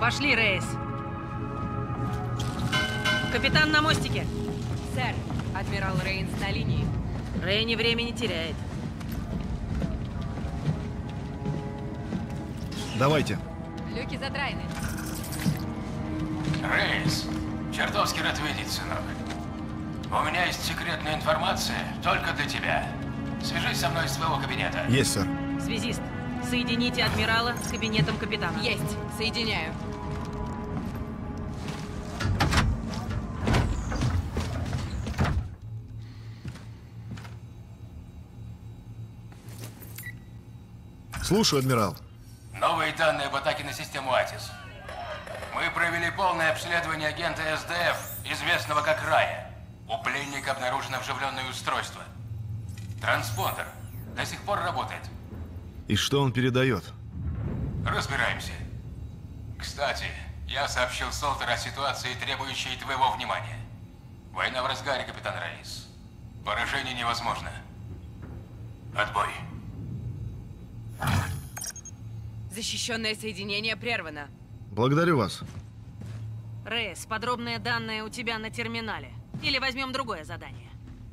Пошли, Рейс. Капитан на мостике. Сэр, адмирал Рейнс на линии. Рейни времени теряет. Давайте. Люки задраены. Рейс, чертовски рад видеть, сынок. У меня есть секретная информация только для тебя. Свяжись со мной из своего кабинета. Есть, сэр. Связист, соедините адмирала с кабинетом капитана. Есть. Соединяю. Слушаю, адмирал. Новые данные об атаке на систему Атис. Мы провели полное обследование агента СДФ, известного как Рая. У пленника обнаружено вживленное устройство. Транспондер. До сих пор работает. И что он передает? Разбираемся. Кстати, я сообщил Солтеру о ситуации, требующей твоего внимания. Война в разгаре, капитан Рейс. Поражение невозможно. Отбой. Защищенное соединение прервано. Благодарю вас. Рейс, подробные данные у тебя на терминале. Или возьмем другое задание.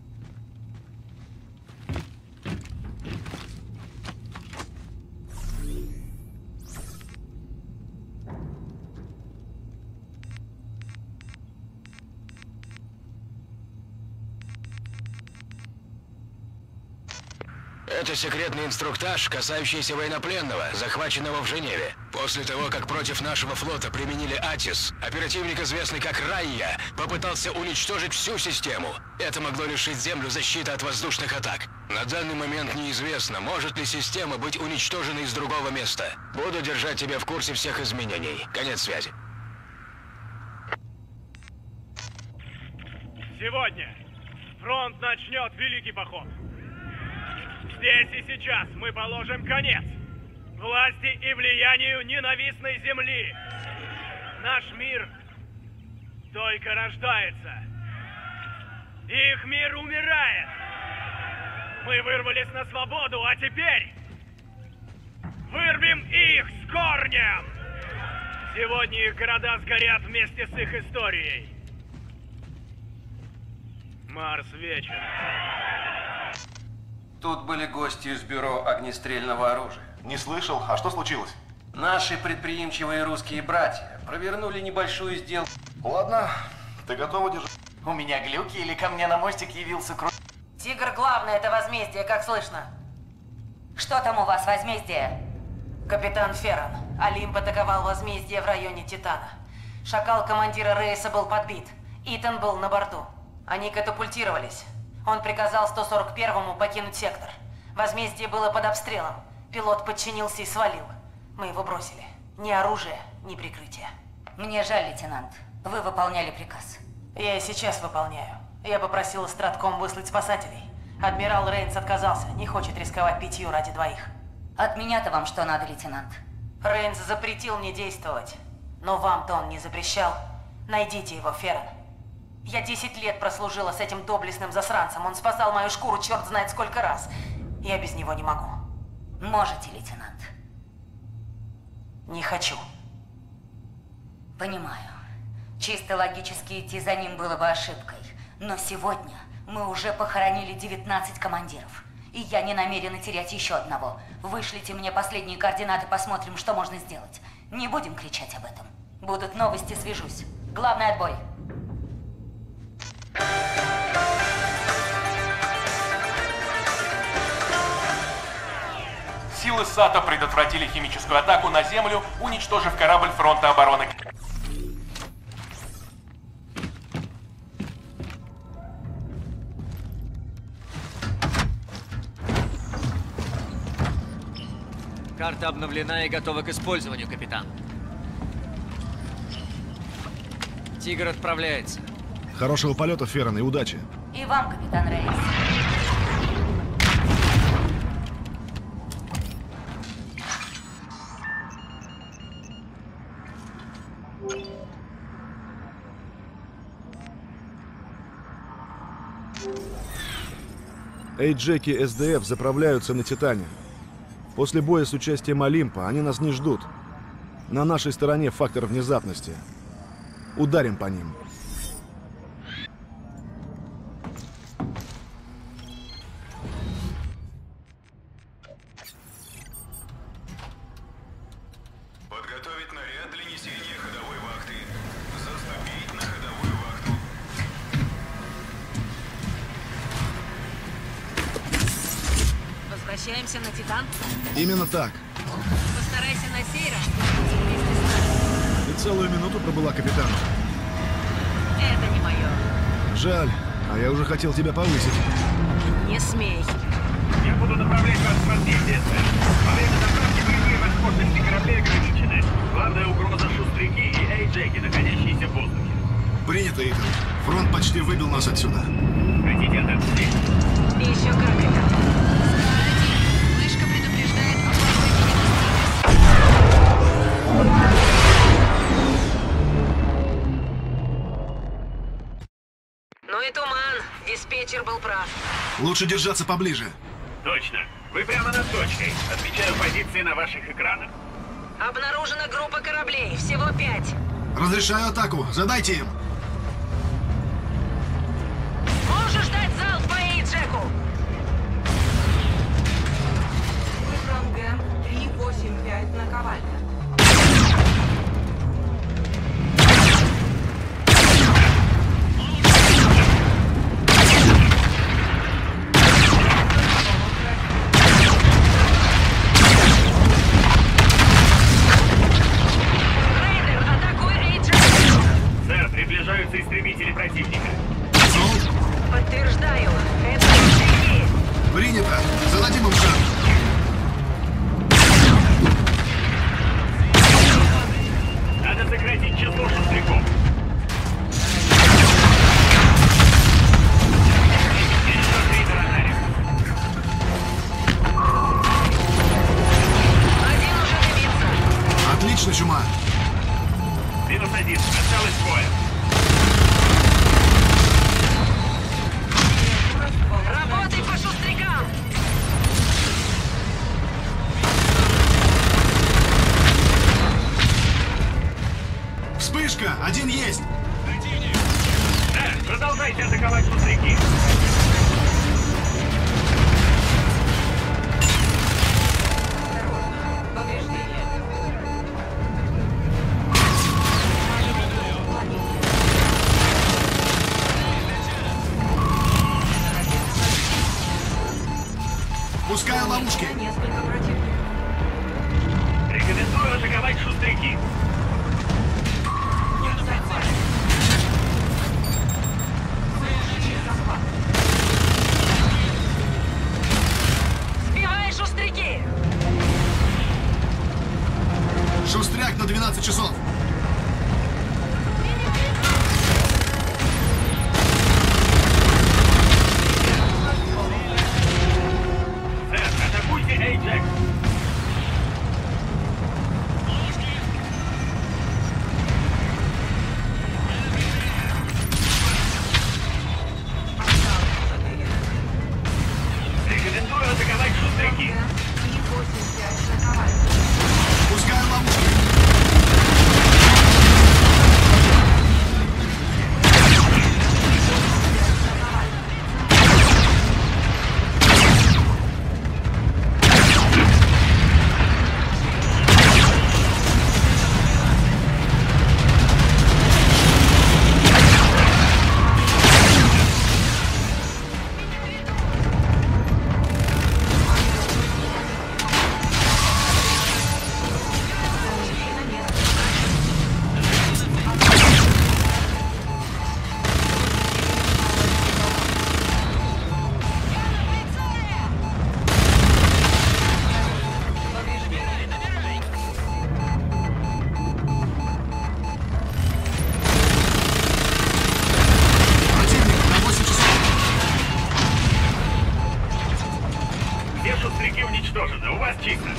Это секретный инструктаж, касающийся военнопленного, захваченного в Женеве. После того, как против нашего флота применили Атис, оперативник, известный как Райя, попытался уничтожить всю систему. Это могло лишить Землю защиты от воздушных атак. На данный момент неизвестно, может ли система быть уничтожена из другого места. Буду держать тебя в курсе всех изменений. Конец связи. Сегодня фронт начнет великий поход. Здесь и сейчас мы положим конец власти и влиянию ненавистной земли. Наш мир только рождается. Их мир умирает. Мы вырвались на свободу, а теперь вырвем их с корнем. Сегодня их города сгорят вместе с их историей. Марс вечен. Тут были гости из бюро огнестрельного оружия. Не слышал. А что случилось? Наши предприимчивые русские братья провернули небольшую сделку. Ладно, ты готова держать? У меня глюки или ко мне на мостик явился Тигр, главное, это возмездие, как слышно. Что там у вас, возмездие? Капитан Феррон. Олимп атаковал возмездие в районе Титана. Шакал командира Рейса был подбит. Итан был на борту. Они катапультировались. Он приказал 141-му покинуть сектор. Возмездие было под обстрелом. Пилот подчинился и свалил. Мы его бросили. Ни оружия, ни прикрытия. Мне жаль, лейтенант. Вы выполняли приказ. Я и сейчас выполняю. Я попросил Стратком выслать спасателей. Адмирал Рейнс отказался. Не хочет рисковать 5 ради 2. От меня-то вам что надо, лейтенант? Рейнс запретил мне действовать. Но вам-то он не запрещал. Найдите его, Феррон. Я 10 лет прослужила с этим доблестным засранцем. Он спасал мою шкуру черт знает сколько раз. Я без него не могу. Можете, лейтенант. Не хочу. Понимаю. Чисто логически идти за ним было бы ошибкой. Но сегодня мы уже похоронили 19 командиров. И я не намерена терять еще одного. Вышлите мне последние координаты, посмотрим, что можно сделать. Не будем кричать об этом. Будут новости, свяжусь. Главный отбой. Силы САТа предотвратили химическую атаку на Землю, уничтожив корабль фронта обороны. Карта обновлена и готова к использованию, капитан. Тигр отправляется. Хорошего полета, Феррон, и удачи. И вам, капитан Рейс. Джеки СДФ заправляются на Титане. После боя с участием Олимпа они нас не ждут. На нашей стороне фактор внезапности. Ударим по ним. Подготовить наряд для несения ходовой вахты. Заступить на ходовую вахту. Возвращаемся на Титан? Именно так. Постарайся на сей раз вместе с нами. Ты целую минуту пробыла капитаном. Это не мое. Жаль, а я уже хотел тебя повысить. Не смей. Я буду направлять вас в развитие, сэр. Во время заправки боевые возможности кораблей ограничены. Главная угроза шустряки и Эйджеки, находящиеся в воздухе. Принято, Итан. Фронт почти выбил нас отсюда. Хотите отомстить? И еще как это. Вышка предупреждает о плохой Ну и туман. Диспетчер был прав. Лучше держаться поближе. Точно. Вы прямо над точкой. Отмечаю позиции на ваших экранах. Обнаружена группа кораблей. Всего 5. Разрешаю атаку. Задайте им. Можешь дать залп по Эйджеку? Выигран ГЭМ 385 на Ковальня. Рейдер, атакуй Эйджеку! Сэр, приближаются истребители противника. Подтверждаю. Это шустряки. Принято. Зададим им шаг. Надо сократить число шустряков. Пересчет рейдера Нарик. Один уже дымится. Отлично, Чума. -1. Осталось 2. Работай по шустрякам! Вспышка. Один есть. Сэр, продолжайте атаковать шустряки. Пускаю ловушки. Несколько противников. Рекомендую атаковать шустряки. Сбивай шустряки! Шустряк на 12 часов. Сэр, атакуйте Эйджек. Рекомендую атаковать шустряки. 385 на Ковальня. Пускаю ловушки. Все шустряки уничтожены. У вас чисто.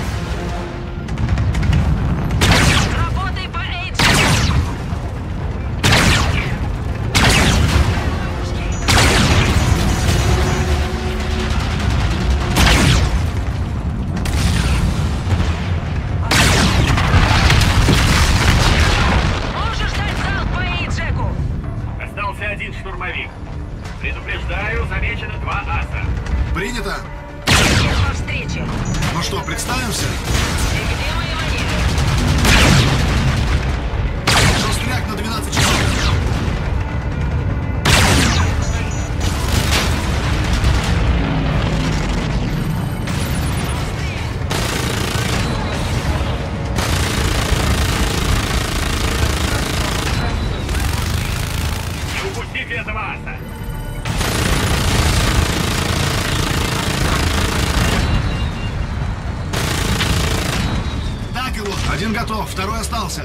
Работай по Эйджеку! штурмовик. Предупреждаю, замечено 2 аса. Принято. По встрече. Ну что, представимся? Где мои манеры? Шустряк на 12 часов. Не упустите этого аса. Так его. Один готов, второй остался.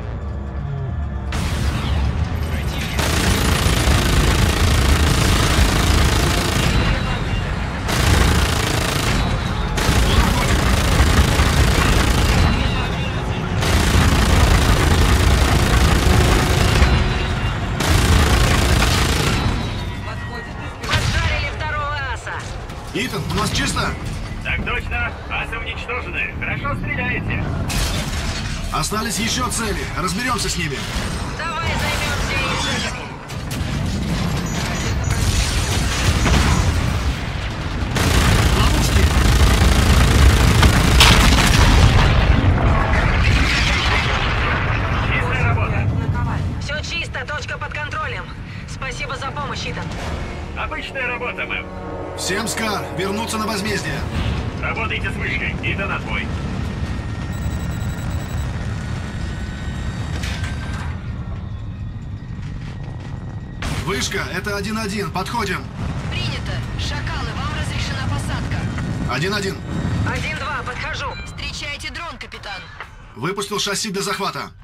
Поджарили второго аса. Итан, у нас чисто? Так точно. Асы уничтожены. Хорошо стреляете. Остались еще цели. Разберемся с ними. Давай займемся ими. Ловушки. Чистая работа. Все чисто, точка под контролем. Спасибо за помощь, Итан. Обычная работа, мэм. Всем, Скар, вернуться на возмездие. Работайте с вышкой. Итан, отбой. Вышка, это 1-1. Подходим. Принято. Шакалы, вам разрешена посадка. 1-1. 1-2, подхожу. Встречайте дрон, капитан. Выпустил шасси для захвата.